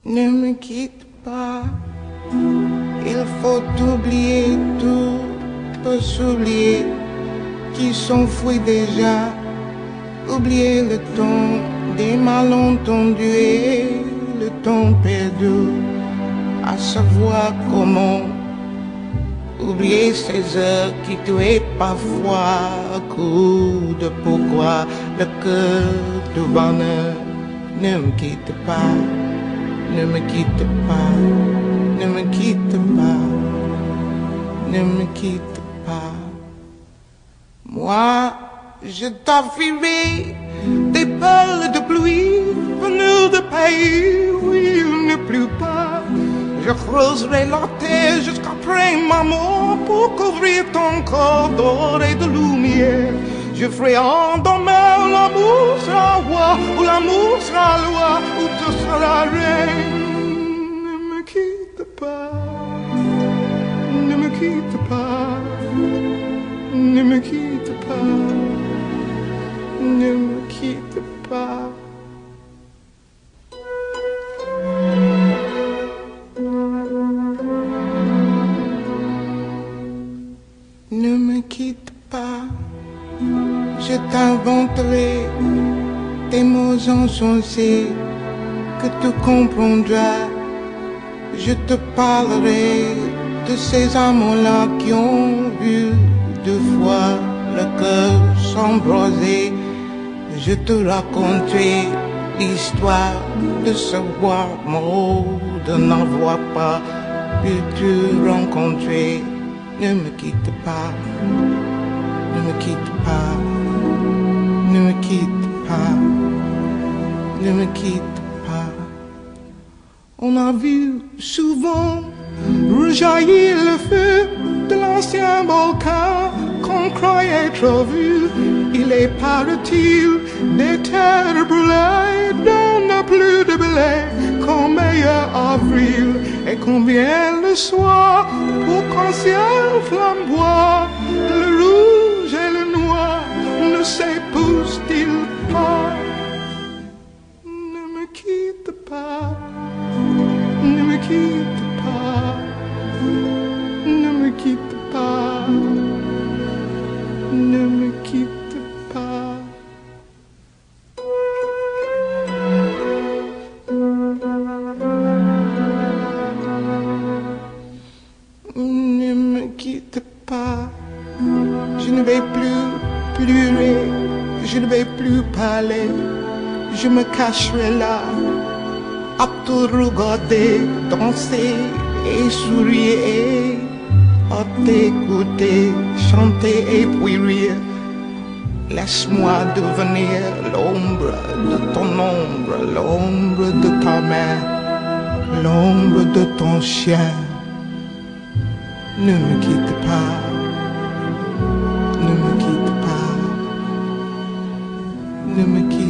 Ne me quitte pas, il faut oublier tout, peut s'oublier, qui s'enfuit déjà, oublier le temps des malentendus et le temps perdu, à savoir comment oublier ces heures qui tuaient parfois, coup de pourquoi le cœur du bonheur. Ne me quitte pas, ne me quitte pas, ne me quitte pas, ne me quitte pas. Moi, je t'offrirai des perles de pluie venues de pays où il ne pleut pas. Je creuserai la terre jusqu'après ma mort pour couvrir ton corps d'or et de lumière. Je ferai endormir l'amour sera roi, ou l'amour sera loi, ou tu seras reine. Ne me quitte pas, ne me quitte pas, ne me quitte pas, ne me quitte pas. Ne me quitte pas, je t'inventerai des mots insensés que tu comprendras. Je te parlerai de ces amants-là qui ont vu deux fois le cœur s'embraser. Je te raconterai l'histoire de ce roi mort, de n'avoir pas pu te rencontrer. Ne me quitte pas, ne me quitte pas, ne me quitte pas, ne me quitte pas. On a vu souvent rejaillir le feu de l'ancien volcan qu'on croyait trop vu. Il est, paraît-il, des terres brûlées dont n'a plus de blé qu'en meilleur avril. Et combien le soir, pour qu'un ciel flamboie, le rouge et le noir ne s'épousent-ils pas? Ne me quitte pas, ne me quitte pas, ne me quitte pas, ne me quitte pas. Ne me quitte pas, je ne vais plus pleurer, je ne vais plus parler, je me cacherai là, à te regarder, danser et sourire, à t'écouter, chanter et puis rire. Laisse-moi devenir l'ombre de ton ombre, l'ombre de ta main, l'ombre de ton chien. Ne me quitte pas, ne me quitte pas, ne me quitte pas.